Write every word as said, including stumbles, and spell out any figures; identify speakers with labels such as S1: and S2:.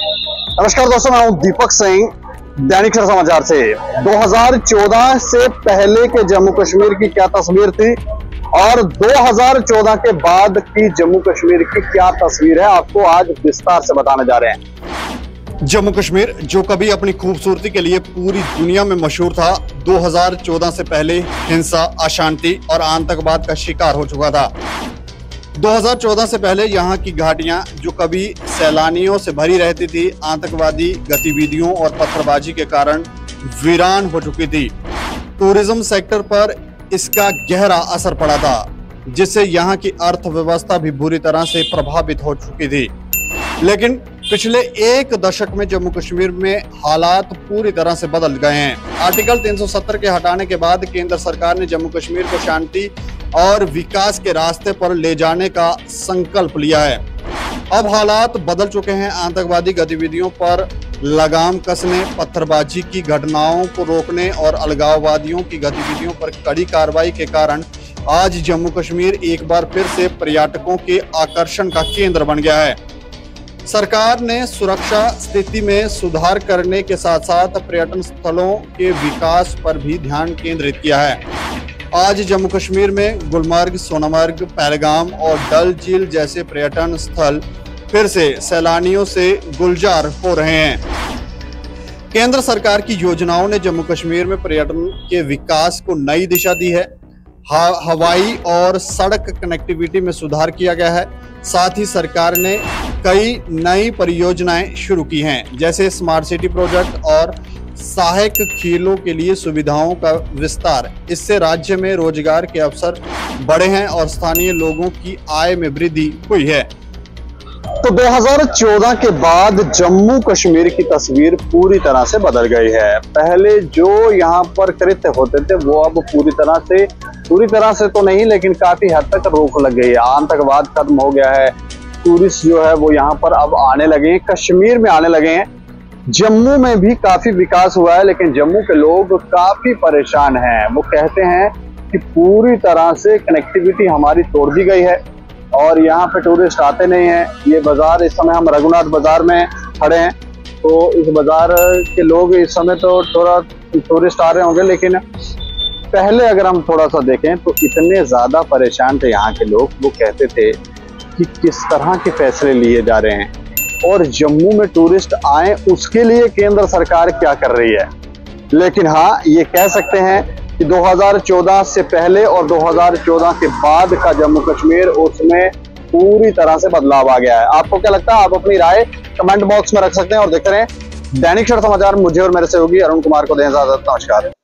S1: नमस्कार दोस्तों, मैं हूं दीपक सिंह, दैनिक क्षण समाचार से। दो हज़ार चौदह से पहले के जम्मू कश्मीर की क्या तस्वीर थी और दो हज़ार चौदह के बाद की जम्मू कश्मीर की क्या तस्वीर है, आपको आज विस्तार से बताने जा रहे हैं।
S2: जम्मू कश्मीर जो कभी अपनी खूबसूरती के लिए पूरी दुनिया में मशहूर था, दो हज़ार चौदह से पहले हिंसा, अशांति और आतंकवाद का शिकार हो चुका था। दो हज़ार चौदह से पहले यहाँ की घाटियां जो कभी सैलानियों से भरी रहती थी, आतंकवादी गतिविधियों और पत्थरबाजी के कारण वीरान हो चुकी थी। टूरिज्म सेक्टर पर इसका गहरा असर पड़ा था, जिससे यहाँ की अर्थव्यवस्था भी बुरी तरह से प्रभावित हो चुकी थी। लेकिन पिछले एक दशक में जम्मू कश्मीर में हालात पूरी तरह से बदल गए हैं। आर्टिकल तीन सौ सत्तर के हटाने के बाद केंद्र सरकार ने जम्मू कश्मीर को शांति और विकास के रास्ते पर ले जाने का संकल्प लिया है। अब हालात बदल चुके हैं। आतंकवादी गतिविधियों पर लगाम कसने, पत्थरबाजी की घटनाओं को रोकने और अलगाववादियों की गतिविधियों पर कड़ी कार्रवाई के कारण आज जम्मू कश्मीर एक बार फिर से पर्यटकों के आकर्षण का केंद्र बन गया है। सरकार ने सुरक्षा स्थिति में सुधार करने के साथ साथ पर्यटन स्थलों के विकास पर भी ध्यान केंद्रित किया है। आज जम्मू कश्मीर में गुलमर्ग, सोनमर्ग, पहलगाम और डल झील जैसे पर्यटन स्थल फिर से सैलानियों से गुलजार हो रहे हैं। केंद्र सरकार की योजनाओं ने जम्मू कश्मीर में पर्यटन के विकास को नई दिशा दी है। हवाई और सड़क कनेक्टिविटी में सुधार किया गया है। साथ ही सरकार ने कई नई परियोजनाएं शुरू की हैं, जैसे स्मार्ट सिटी प्रोजेक्ट और सहायक खेलों के लिए सुविधाओं का विस्तार। इससे राज्य में रोजगार के अवसर बढ़े हैं और स्थानीय लोगों की आय में वृद्धि हुई है।
S1: तो दो हज़ार चौदह के बाद जम्मू कश्मीर की तस्वीर पूरी तरह से बदल गई है। पहले जो यहाँ पर कृत्य होते थे वो अब पूरी तरह से पूरी तरह से तो नहीं, लेकिन काफी हद तक रोक लग गई है। आतंकवाद खत्म हो गया है। टूरिस्ट जो है वो यहाँ पर अब आने लगे हैं, कश्मीर में आने लगे हैं। जम्मू में भी काफी विकास हुआ है, लेकिन जम्मू के लोग काफी परेशान हैं। वो कहते हैं कि पूरी तरह से कनेक्टिविटी हमारी तोड़ दी गई है और यहाँ पे टूरिस्ट आते नहीं हैं। ये बाजार, इस समय हम रघुनाथ बाजार में खड़े हैं, तो इस बाजार के लोग इस समय तो थोड़ा टूरिस्ट आ रहे होंगे, लेकिन पहले अगर हम थोड़ा सा देखें तो इतने ज्यादा परेशान थे यहाँ के लोग। वो कहते थे कि किस तरह के फैसले लिए जा रहे हैं और जम्मू में टूरिस्ट आए उसके लिए केंद्र सरकार क्या कर रही है। लेकिन हाँ, ये कह सकते हैं कि दो हज़ार चौदह से पहले और दो हज़ार चौदह के बाद का जम्मू कश्मीर, उसमें पूरी तरह से बदलाव आ गया है। आपको क्या लगता है? आप अपनी राय कमेंट बॉक्स में रख सकते हैं और देखते रहें दैनिक क्षण समाचार। मुझे और मेरे सहयोगी अरुण कुमार को दें इजाजत। नमस्कार।